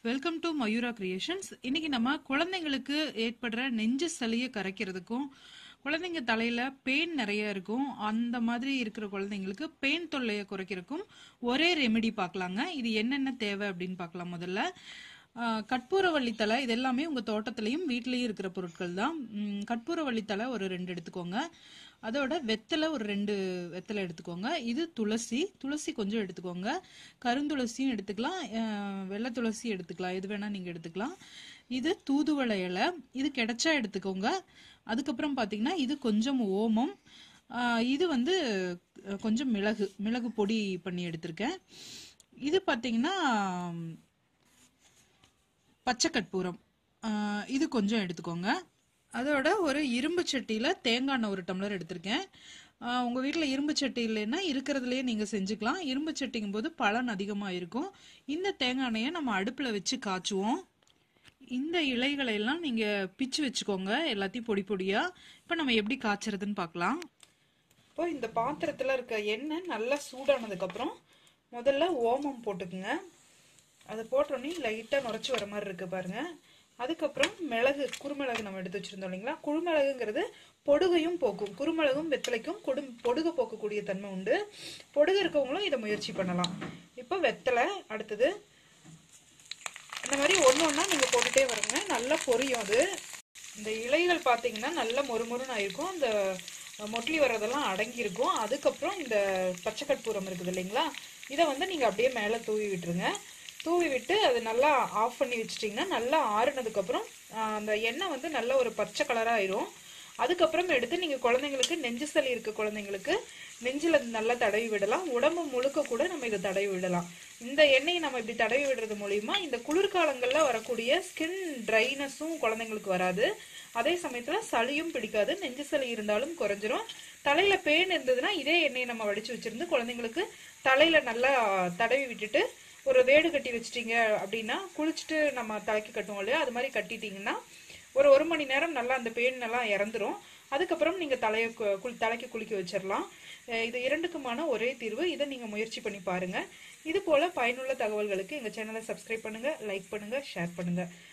Welcome to Mayura creations. இன்னைக்கு நம்ம குழந்தைங்களுக்கு ஏற்படுற நெஞ்சு சளியை கரைக்கிறதுக்கும், குழந்தைங்க தலையில பெயின் நிறைய இருக்கும், அந்த மாதிரி இருக்கிற குழந்தைங்களுக்கு பெயின் தொல்லையை குறைக்கிறதுக்கும் ஒரே ரெமெடி பார்க்கலாங்க. இது என்னென்ன தேவை அப்படின்னு பார்க்கலாம். முதல்ல கற்பூரவள்ளி தலை. இது எல்லாமே உங்க தோட்டத்திலையும் வீட்லயும் இருக்கிற பொருட்கள் தான். கற்பூரவள்ளி தலை ஒரு 2 எடுத்துக்கோங்க. அதோட வெத்தலை ஒரு 2 வெத்தலை எடுத்துக்கோங்க. இது துளசி கொஞ்சம் எடுத்துக்கோங்க. கருந்துளசியும் எடுத்துக்கலாம், வெள்ளை துளசி எடுத்துக்கலாம், எது வேணா நீங்க எடுத்துக்கலாம். இது தூதுவளை இலை, இது கிடைச்சா எடுத்துக்கோங்க. அதுக்கப்புறம் பாத்தீங்கன்னா இது கொஞ்சம் ஓமம், இது கொஞ்சம் மிளகு பொடி பண்ணி எடுத்திருக்கேன். இது பாத்தீங்கன்னா பச்சை கற்பூரம், இது கொஞ்சம் எடுத்துக்கோங்க. அதோட ஒரு இரும்பு சட்டியில தேங்காய் எண்ணெய் 1 டம்ளர் எடுத்திருக்கேன். உங்க வீட்டுல இரும்பு சட்டி இல்லைன்னா இருக்கிறதுலயே நீங்க செஞ்சுக்கலாம். இரும்பு சட்டிங்கும் போது பலன் அதிகமா இருக்கும். இந்த தேங்காய் எண்ணெயை நம்ம அடுப்புல வச்சு காய்ச்சுவோம். இந்த இலைகளை எல்லாம் நீங்க பிச்சு வச்சுக்கோங்க, எல்லாத்தையும் பொடி பொடியா. இப்ப நம்ம எப்படி காய்ச்சறதுன்னு பார்க்கலாம். இப்போ இந்த பாத்திரத்துல இருக்க எண்ணெய் நல்லா சூடானதுக்கு அப்புறம் முதல்ல ஓமம் போட்டுக்குங்க. அதை போட்டோன்னே லைட்டா நுரைச்சி வர மாதிரி இருக்கு பாருங்க. அதுக்கப்புறம் குறுமிளகு நம்ம எடுத்து வச்சிருந்தோம் இல்லைங்களா. குறுமிளகுங்கிறது பொடுகையும் போக்கும். குறுமிளகும் வெத்தலைக்கும் பொடுகு போக்கக்கூடிய தன்மை உண்டு. பொடுகு இருக்கவங்களும் இதை முயற்சி பண்ணலாம். இப்போ வெத்தலை அடுத்தது இந்த மாதிரி ஒன்னொன்னா நீங்க போட்டுட்டே வருங்க. நல்லா பொரியும். அது இந்த இலைகள் பார்த்தீங்கன்னா நல்லா மொறுமொறுன்னு ஆயிருக்கும். அந்த மொட்லி வர்றதெல்லாம் அடங்கி இருக்கும். அதுக்கப்புறம் இந்த பச்சை கற்பூரம் இருக்குது இல்லைங்களா, இதை நீங்க அப்படியே மேலே தூவி விட்டுருங்க. தூவி விட்டு அது நல்லா ஆஃப் பண்ணி வச்சிட்டிங்கன்னா நல்லா ஆறுனதுக்கு அப்புறம் அந்த எண்ணெய் நல்ல ஒரு பச்சை கலரா ஆயிரும். அதுக்கப்புறம் எடுத்து நீங்க குழந்தைங்களுக்கு, நெஞ்சு சளி இருக்க குழந்தைங்களுக்கு நெஞ்சில நல்லா தடவி விடலாம். உடம்பு முழுக்க கூட நம்ம இதை தடவி விடலாம். இந்த எண்ணெயை நம்ம இப்படி தடவி விடுறது மூலியமா இந்த குளிர்காலங்கள்ல வரக்கூடிய ஸ்கின் ட்ரைனஸும் குழந்தைங்களுக்கு வராது. அதே சமயத்துல சளியும் பிடிக்காது. நெஞ்சு சளி இருந்தாலும் குறைஞ்சிரும். தலையில பேன் இருந்ததுன்னா இதே எண்ணெயை நம்ம வடிச்சு வச்சிருந்து குழந்தைங்களுக்கு தலையில நல்லா தடவி விட்டுட்டு ஒரு வேடு கட்டி வச்சிட்டீங்க அப்படின்னா, குளிச்சுட்டு நம்ம தலைக்கு கட்டுவோம் இல்லையா, அது மாதிரி கட்டிட்டீங்கன்னா ஒரு 1 மணி நேரம் நல்லா அந்த பெயின் எல்லாம் இறந்துரும். அதுக்கப்புறம் நீங்க தலைக்கு குளிக்க வச்சிடலாம். இது 2க்குமான ஒரே தீர்வு. இதை நீங்க முயற்சி பண்ணி பாருங்க. இது போல பயனுள்ள தகவல்களுக்கு எங்க சேனலை சப்ஸ்கிரைப் பண்ணுங்க, லைக் பண்ணுங்க, ஷேர் பண்ணுங்க.